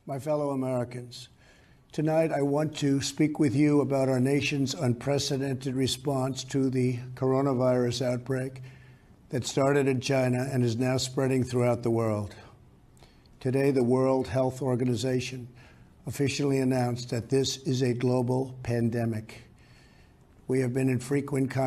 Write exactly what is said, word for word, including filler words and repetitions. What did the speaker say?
my fellow Americans. Tonight, I want to speak with you about our nation's unprecedented response to the coronavirus outbreak that started in China and is now spreading throughout the world. Today, the World Health Organization officially announced that this is a global pandemic. We have been in frequent contact